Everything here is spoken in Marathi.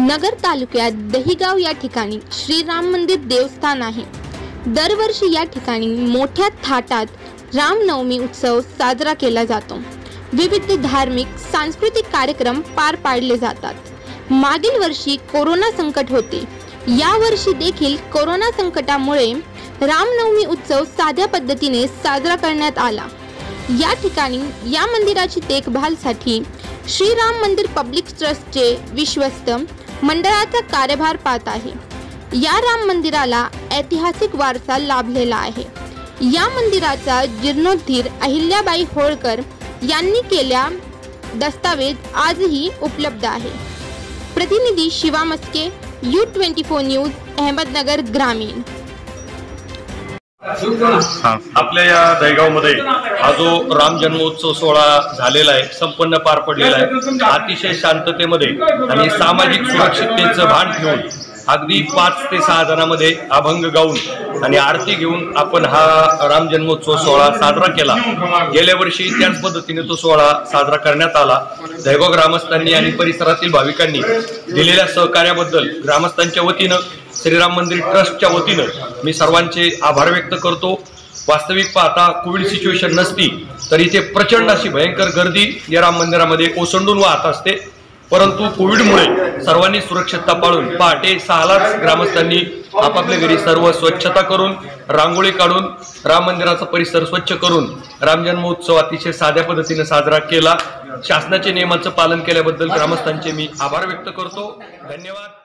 नगर तालुक्यात दहिगाव या ठिकाणी श्रीराम मंदिर देवस्थान आहे। दरवर्षी या ठिकाणी मोठ्या थाटात रामनवमी उत्सव साजरा केला जातो। विविध धार्मिक सांस्कृतिक कार्यक्रम पार पाडले जातात। मागील वर्षी कोरोना संकट होते, या वर्षी देखील कोरोना संकटामुळे रामनवमी उत्सव साध्या पद्धतीने साजरा करण्यात आला। या ठिकाणी या मंदिराची देखभालसाठी श्रीराम मंदिर पब्लिक ट्रस्टचे विश्वस्त मंडळाचा कार्यभार पाहत आहे। या राम मंदिराला ऐतिहासिक वारसा लाभलेला आहे। या मंदिराचा जीर्णोद्धार अहिल्याबाई होळकर यांनी केल्या दस्तावेज आजही उपलब्ध आहे। प्रतिनिधी शिवा मस्के, U24 न्यूज, अहमदनगर ग्रामीण। आपल्या या दहिगावमध्ये हा जो राम जन्मोत्सव सोहळा झालेला आहे, संपन्न पार पडलेला आहे। अतिशय शांततेमध्ये आणि सामाजिक सुरक्षिततेचं भान ठेवून अगदी 5 ते 6 जणांमध्ये अभंग गाऊन आणि आरती घेऊन आपण हा राम जन्मोत्सव सोहळा साजरा केला। गेल्या वर्षी त्याच पद्धतीने तो सोहळा साजरा करण्यात आला। दहिगाव ग्रामस्थांनी आणि परिसरातील भाविकांनी दिलेल्या सहकार्याबद्दल ग्रामस्थांच्या वतीनं, श्रीराम मंदिर ट्रस्टच्या वतीनं मी सर्वांचे आभार व्यक्त करतो। वास्तविक पाहता कोविड सिच्युएशन नसती तर इथे प्रचंड अशी भयंकर गर्दी या राम मंदिरामध्ये ओसंडून वाहत असते, परंतु कोविडमुळे सर्वांनी सुरक्षितता पाळून पहाटे 6लाच ग्रामस्थांनी आपापल्या घरी सर्व स्वच्छता करून, रांगोळी काढून, राम मंदिराचा परिसर स्वच्छ करून राम जन्मोत्सव अतिशय साध्या पद्धतीने साजरा केला। शासनाच्या नियमांचं पालन केल्याबद्दल ग्रामस्थांचे मी आभार व्यक्त करतो। धन्यवाद।